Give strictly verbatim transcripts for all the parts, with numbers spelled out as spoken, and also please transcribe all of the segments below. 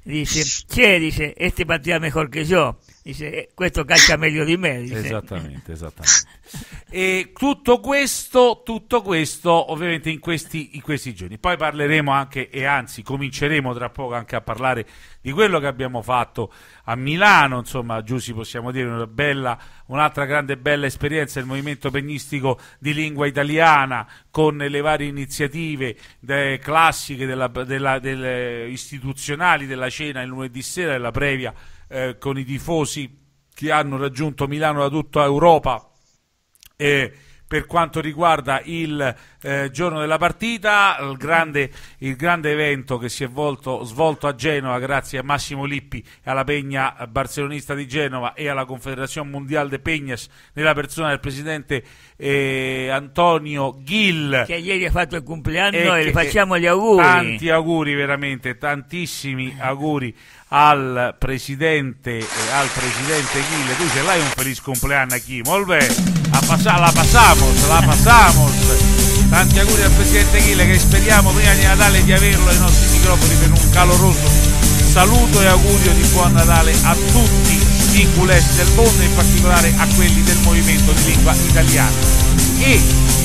dice, che dice, este partita mejor che io, dice, eh, questo calcia meglio di me, dice. Esattamente, esattamente. E tutto questo, tutto questo ovviamente in questi, in questi giorni. Poi parleremo anche, e anzi cominceremo tra poco anche a parlare di quello che abbiamo fatto a Milano, insomma, Giussi, possiamo dire una bella, un'altra grande bella esperienza del movimento pegnistico di lingua italiana, con le varie iniziative de, classiche della, della, delle istituzionali della cena il lunedì sera, della previa eh, con i tifosi che hanno raggiunto Milano da tutta Europa. E per quanto riguarda il eh, giorno della partita, il grande, il grande evento che si è volto, svolto a Genova grazie a Massimo Lippi e alla Pegna barcellonista di Genova e alla Confederazione Mondiale de Peñas nella persona del presidente eh, Antonio Gil, che ieri ha fatto il compleanno e e che, le facciamo gli auguri. Tanti auguri, veramente tantissimi auguri al presidente eh, al presidente Gil. Tu ce l'hai un feliz compleanno a chi? Molve, la, pasa, la pasamos, la pasamos. Tanti auguri al presidente Gil, che speriamo prima di Natale di averlo ai nostri microfoni per un caloroso saluto e augurio di buon Natale a tutti i culessi del mondo, in particolare a quelli del movimento di lingua italiana. E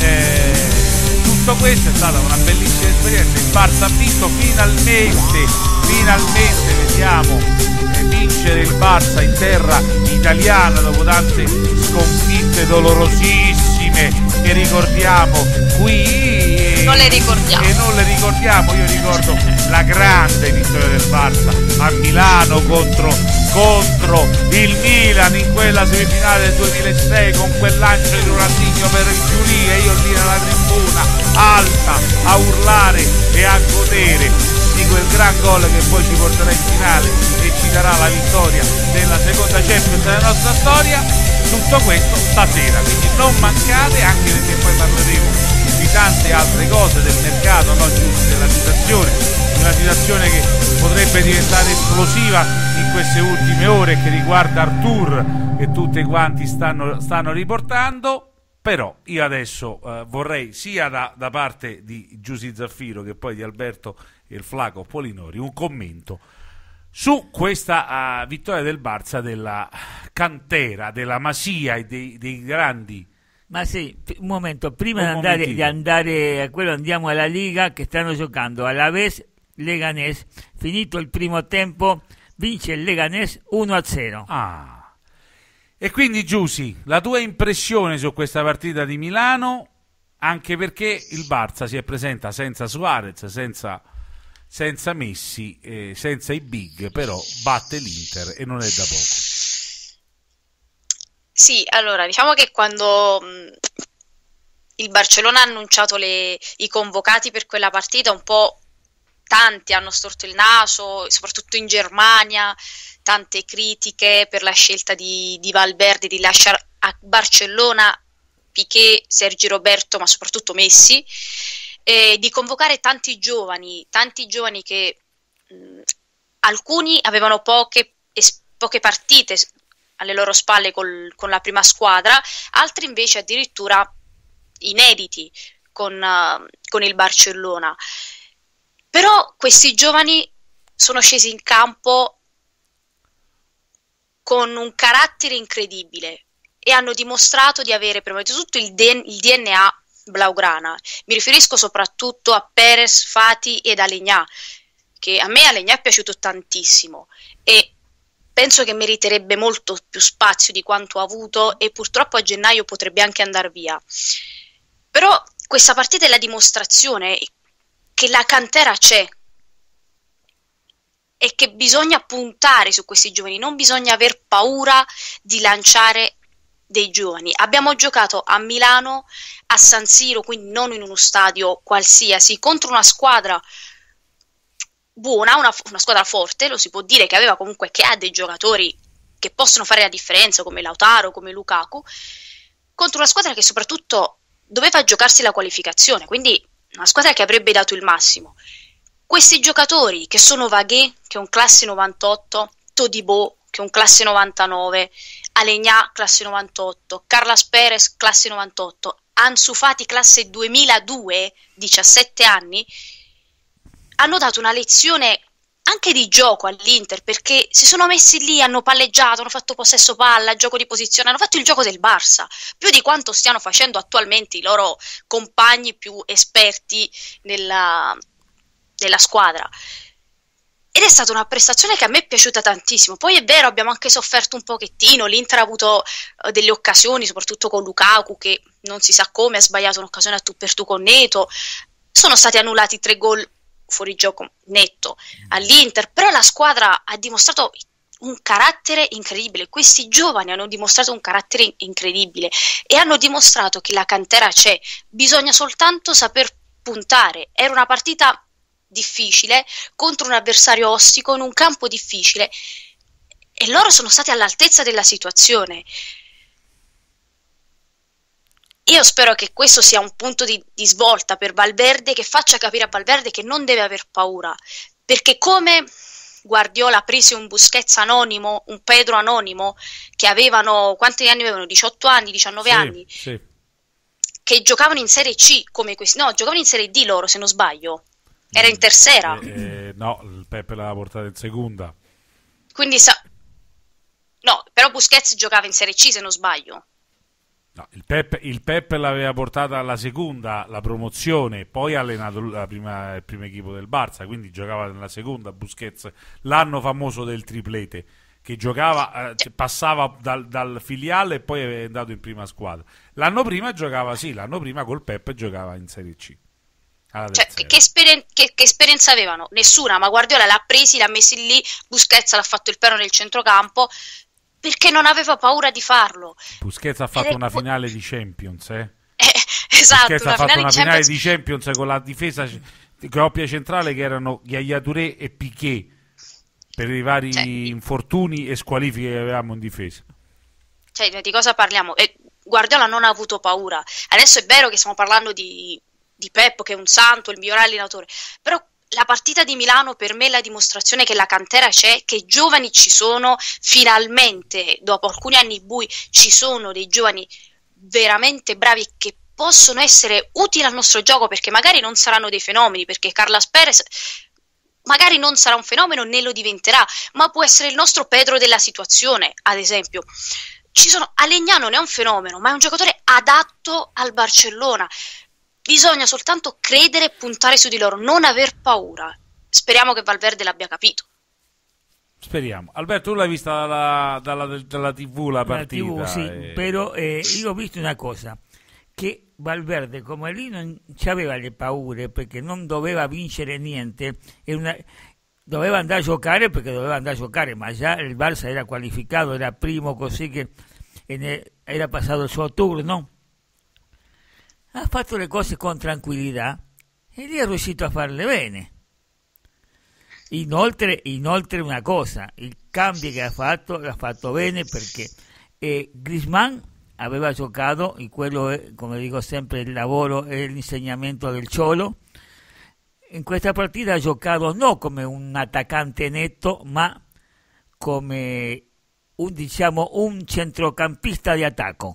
eh, tutto questo è stata una bellissima esperienza. Il Barça ha vinto finalmente, finalmente vediamo eh, vincere il Barça in terra italiana dopo tante sconfitte dolorosissime che ricordiamo qui. Non le ricordiamo. E non le ricordiamo, io ricordo la grande vittoria del Barça a Milano contro, contro il Milan in quella semifinale del duemilasei, con quel lancio di Ronaldinho per il Giulì, e io lì nella tribuna alta a urlare e a godere di quel gran gol che poi ci porterà in finale e ci darà la vittoria della seconda Champions della nostra storia. Tutto questo stasera, quindi non mancate, anche perché poi parleremo di tante altre cose del mercato, no, giusto, della situazione, una situazione che potrebbe diventare esplosiva in queste ultime ore, che riguarda Artur, che tutti quanti stanno, stanno riportando. Però io adesso eh, vorrei, sia da, da parte di Giusy Zaffiro che poi di Alberto il Flaco Polinori, un commento su questa uh, vittoria del Barça, della cantera, della Masia e dei, dei grandi. Ma sì, un momento, prima di Un andare, momentino. di andare a quello, andiamo alla Liga, che stanno giocando Alavés Leganés. Finito il primo tempo, vince il Leganés uno a zero. Ah. E quindi Giusy, la tua impressione su questa partita di Milano, anche perché il Barça si è presenta senza Suarez, senza, senza Messi, eh, senza i big, però batte l'Inter e non è da poco. Sì, allora diciamo che quando mh, il Barcellona ha annunciato le, i convocati per quella partita, un po' tanti hanno storto il naso, soprattutto in Germania, tante critiche per la scelta di, di Valverde di lasciare a Barcellona Piqué, Sergi Roberto, ma soprattutto Messi, e di convocare tanti giovani, tanti giovani che mh, alcuni avevano poche, es, poche partite alle loro spalle col, con la prima squadra, altri invece addirittura inediti con, uh, con il Barcellona. Però questi giovani sono scesi in campo con un carattere incredibile e hanno dimostrato di avere prima di tutto il, D- il D N A blaugrana. Mi riferisco soprattutto a Perez, Fati ed Alegnà, che a me Alegnà è piaciuto tantissimo e penso che meriterebbe molto più spazio di quanto ha avuto, e purtroppo a gennaio potrebbe anche andare via. Però questa partita è la dimostrazione che la cantera c'è e che bisogna puntare su questi giovani, non bisogna aver paura di lanciare dei giovani. Abbiamo giocato a Milano, a San Siro, quindi non in uno stadio qualsiasi, contro una squadra buona, una, una squadra forte, lo si può dire, che aveva comunque, che ha dei giocatori che possono fare la differenza, come Lautaro, come Lukaku, contro una squadra che soprattutto doveva giocarsi la qualificazione, quindi una squadra che avrebbe dato il massimo. Questi giocatori, che sono Vagué, che è un classe novantotto, Todibo, che è un classe novantanove, Alegnà, classe novantotto, Carlas Perez, classe novantotto, Ansu Fati, classe duemiladue, diciassette anni, hanno dato una lezione anche di gioco all'Inter, perché si sono messi lì, hanno palleggiato, hanno fatto possesso palla, gioco di posizione, hanno fatto il gioco del Barça, più di quanto stiano facendo attualmente i loro compagni più esperti nella, nella squadra. Ed è stata una prestazione che a me è piaciuta tantissimo. Poi è vero, abbiamo anche sofferto un pochettino, l'Inter ha avuto uh, delle occasioni, soprattutto con Lukaku, che non si sa come ha sbagliato un'occasione a tu per tu con Neto, sono stati annullati tre gol fuori gioco netto all'Inter, però la squadra ha dimostrato un carattere incredibile, questi giovani hanno dimostrato un carattere incredibile e hanno dimostrato che la cantera c'è, bisogna soltanto saper puntare. Era una partita difficile contro un avversario ostico in un campo difficile e loro sono stati all'altezza della situazione. Io spero che questo sia un punto di, di svolta per Valverde, che faccia capire a Valverde che non deve aver paura, perché come Guardiola prese un Busquets anonimo, un Pedro anonimo, che avevano, quanti anni avevano? diciotto anni, diciannove sì, anni, sì. che giocavano in Serie C, come questi, no, giocavano in Serie D loro, se non sbaglio, era in tercera. Eh, eh, no, il Peppe l'aveva portata in seconda. Quindi sa... No, però Busquets giocava in Serie C, se non sbaglio. No, il Peppe, il Peppe l'aveva portata alla seconda, la promozione, poi ha allenato la prima, il primo equipo del Barça, quindi giocava nella seconda Busquets, l'anno famoso del triplete, che giocava, eh, passava dal, dal filiale e poi è andato in prima squadra. L'anno prima giocava, sì, l'anno prima col Peppe giocava in Serie C. Cioè, che, che, esperen- che, che esperienza avevano? Nessuna, ma Guardiola l'ha presi, l'ha messi lì, Busquets l'ha fatto il perno nel centrocampo, perché non aveva paura di farlo. Busquets ha fatto Ed una è... finale di Champions, eh? eh esatto, Busquets una ha fatto finale una di finale Champions... di Champions con la difesa di coppia centrale che erano Yaya Touré e Piqué, per i vari cioè, infortuni e squalifiche che avevamo in difesa. Cioè, di cosa parliamo? E Guardiola non ha avuto paura. Adesso è vero che stiamo parlando di, di Pep, che è un santo, il miglior allenatore, però la partita di Milano per me è la dimostrazione che la cantera c'è, che giovani ci sono, finalmente dopo alcuni anni bui ci sono dei giovani veramente bravi che possono essere utili al nostro gioco, perché magari non saranno dei fenomeni, perché Carlos Perez magari non sarà un fenomeno né lo diventerà, ma può essere il nostro Pedro della situazione, ad esempio. Ci sono, Alegnà non è un fenomeno, ma è un giocatore adatto al Barcellona. Bisogna soltanto credere e puntare su di loro, non aver paura. Speriamo che Valverde l'abbia capito. Speriamo. Alberto, tu l'hai vista dalla, dalla, dalla tivù la partita? La tivù, sì, e... però eh, io ho visto una cosa, che Valverde, come lì non aveva le paure, perché non doveva vincere niente, è una... doveva andare a giocare perché doveva andare a giocare, ma già il Barça era qualificato, era primo, così che era passato il suo turno. Ha fatto le cose con tranquillità e lì è riuscito a farle bene. Inoltre, inoltre una cosa, il cambio che ha fatto l'ha fatto bene, perché eh, Griezmann aveva giocato, e quello è, come dico sempre, il lavoro e l'insegnamento del Cholo. In questa partita ha giocato non come un attaccante netto, ma come un, diciamo, un centrocampista di attacco.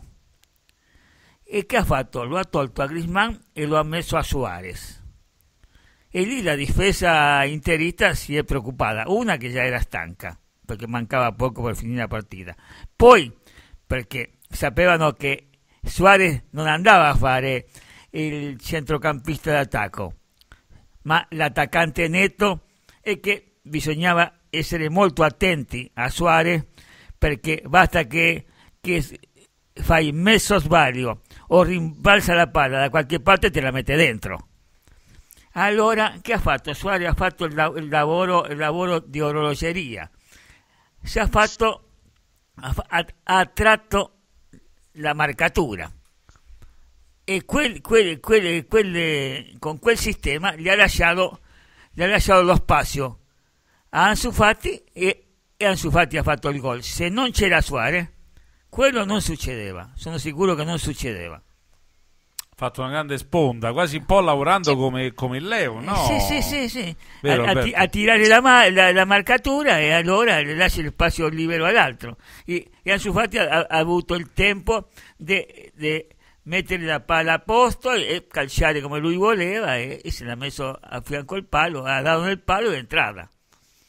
E che ha fatto? Lo ha tolto a Griezmann e lo ha messo a Suarez. E lì la difesa interista si è preoccupata. Una, che già era stanca, perché mancava poco per finire la partita. Poi, perché sapevano che Suarez non andava a fare il centrocampista d'attacco, ma l'attaccante netto, e che bisognava essere molto attenti a Suarez, perché basta che, che fai messo sbaglio o rimbalza la palla da qualche parte e te la mette dentro. Allora, che ha fatto? Suarez ha fatto il, la- il, lavoro, il lavoro di orologeria, si è fatto, ha, ha, ha tratto la marcatura, e quel, quel, quel, quel, con quel sistema gli ha lasciato, gli ha lasciato lo spazio a Ansu Fati, e, e Ansu Fati ha fatto il gol. Se non c'era Suarez, quello non succedeva, sono sicuro che non succedeva. Ha fatto una grande sponda, quasi un po' lavorando come, come il Leo, no? Sì, sì, sì, sì. Vero, a, a, a tirare la, la, la marcatura, e allora le lascia il spazio libero all'altro. E, e Ansu Fati ha, ha avuto il tempo di mettere la palla a posto e calciare come lui voleva, e, e se l'ha messo a fianco al palo, ha dato nel palo e è entrata.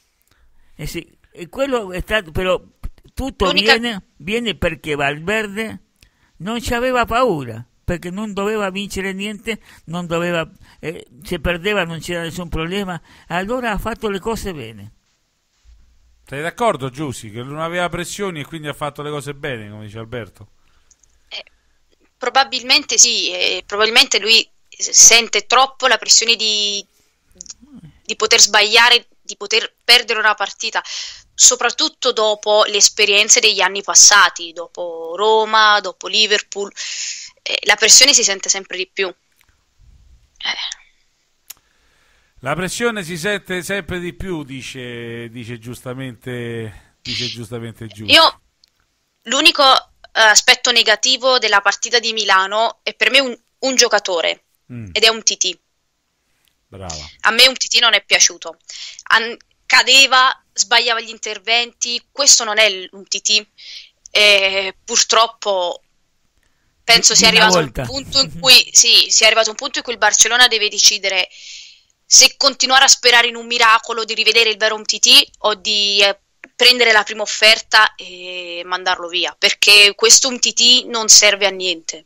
Eh sì, e quello è stato, però tutto L'unica... viene, viene perché Valverde non ci aveva paura, perché non doveva vincere niente, non doveva, eh, se perdeva non c'era nessun problema, allora ha fatto le cose bene. Sei d'accordo, Giussi, che non aveva pressioni e quindi ha fatto le cose bene, come dice Alberto? Eh, probabilmente sì, eh, probabilmente lui sente troppo la pressione di, di poter sbagliare, di poter perdere una partita, soprattutto dopo le esperienze degli anni passati, dopo Roma, dopo Liverpool, eh, la pressione si sente sempre di più. Eh. La pressione si sente sempre di più, dice, dice giustamente, dice giustamente Giussi. Io l'unico aspetto negativo della partita di Milano è per me un, un giocatore, mm. ed è un Titì. Brava. A me un Titì non è piaciuto. An- cadeva, sbagliava gli interventi, questo non è un Titì. E purtroppo penso sia arrivato un punto in cui sì, sia arrivato un punto in cui il Barcellona deve decidere se continuare a sperare in un miracolo di rivedere il vero Umtiti o di eh, prendere la prima offerta e mandarlo via, perché questo Umtiti non serve a niente.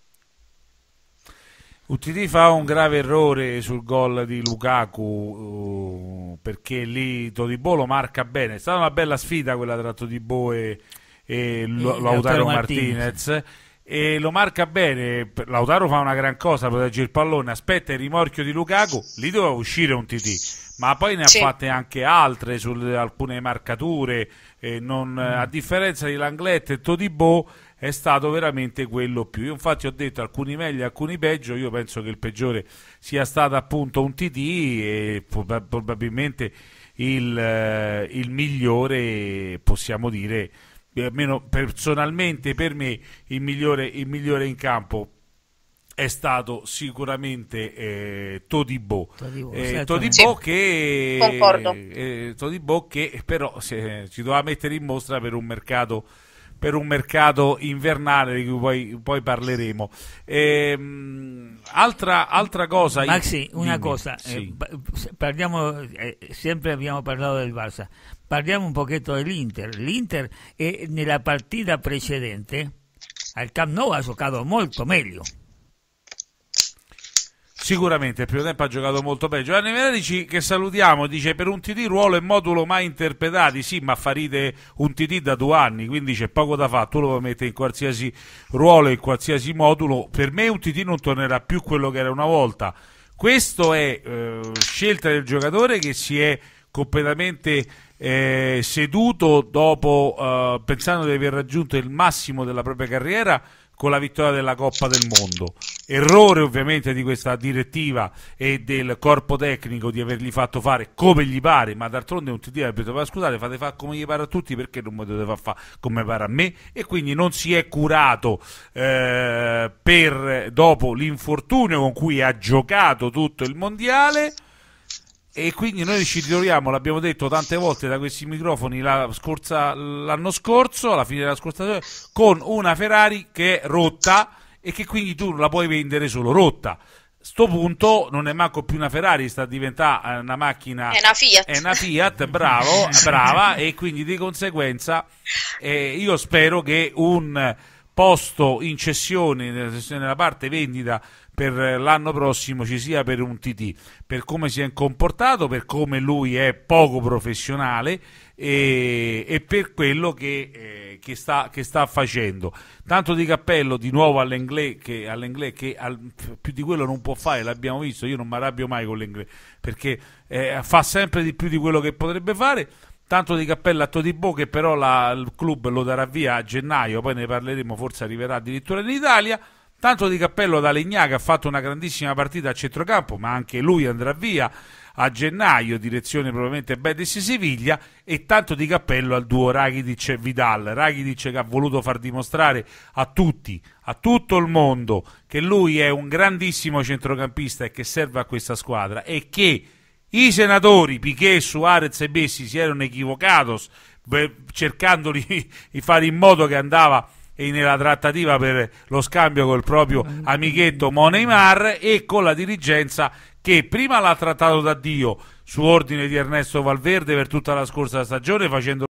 Umtiti fa un grave errore sul gol di Lukaku, uh, perché lì Todibo lo marca bene. È stata una bella sfida quella tra Todibo e, e Lautaro Martinez. Martinez. E lo marca bene. Lautaro fa una gran cosa, protegge il pallone, aspetta il rimorchio di Lukaku, lì doveva uscire un Titì, ma poi ne ha sì. fatte anche altre su alcune marcature, eh, non, mm. a differenza di Langlet e Todibo è stato veramente quello più. Io infatti ho detto alcuni meglio, alcuni peggio, io penso che il peggiore sia stato appunto un Titì e prob- probabilmente il, eh, il migliore, possiamo dire, almeno personalmente per me il migliore, il migliore in campo è stato sicuramente eh, Todibo eh, Todibo che concordo eh, Todibo che però se, ci doveva mettere in mostra per un mercato per un mercato invernale di cui poi, poi parleremo. Ehm, altra, altra cosa Maxi, una dimmi. cosa sì. eh, parliamo eh, sempre abbiamo parlato del Barça, parliamo un pochetto dell'Inter. L'Inter eh, nella partita precedente al Camp Nou ha giocato molto meglio. Sicuramente il primo tempo ha giocato molto bene. Giovanni Medici, che salutiamo, dice: per un T T ruolo e modulo mai interpretati. Sì, ma farite un T T da due anni, quindi c'è poco da fare, tu lo puoi mettere in qualsiasi ruolo e in qualsiasi modulo. Per me un T T non tornerà più quello che era una volta. Questo è eh, scelta del giocatore che si è completamente eh, seduto dopo eh, pensando di aver raggiunto il massimo della propria carriera con la vittoria della Coppa del Mondo. Errore ovviamente di questa direttiva e del corpo tecnico di avergli fatto fare come gli pare, ma d'altronde un T D ha detto: ma scusate, fate fare come gli pare a tutti, perché non mi dovete far fare come pare a me? E quindi non si è curato eh, per dopo l'infortunio con cui ha giocato tutto il mondiale. E quindi noi ci ritroviamo, l'abbiamo detto tante volte da questi microfoni la scorsa, l'anno scorso, alla fine della scorsa stagione, con una Ferrari che è rotta e che quindi tu la puoi vendere solo rotta. Sto punto non è manco più una Ferrari, sta a diventare una macchina, è una Fiat, è una Fiat, bravo, brava, e quindi di conseguenza eh, io spero che un posto in cessione nella parte vendita per l'anno prossimo ci sia per un T T, per come si è comportato, per come lui è poco professionale e, e per quello che, eh, che, sta, che sta facendo. Tanto di cappello di nuovo all'Inglè che, all'Inglè che al, più di quello non può fare, l'abbiamo visto. Io non mi arrabbio mai con l'Inglè perché eh, fa sempre di più di quello che potrebbe fare. Tanto di cappello a Todibo, che però la, il club lo darà via a gennaio, poi ne parleremo, forse arriverà addirittura in Italia. Tanto di cappello da Legnà, che ha fatto una grandissima partita a centrocampo, ma anche lui andrà via a gennaio, direzione probabilmente Betis Siviglia. E tanto di cappello al duo Rakitic e Vidal. Rakitic che ha voluto far dimostrare a tutti, a tutto il mondo, che lui è un grandissimo centrocampista e che serve a questa squadra, e che i senatori Piqué, Suarez e Messi si erano equivocati cercando di fare in modo che andava e nella trattativa per lo scambio col proprio amichetto Mo Neymar, e con la dirigenza che prima l'ha trattato da Dio su ordine di Ernesto Valverde per tutta la scorsa stagione, facendo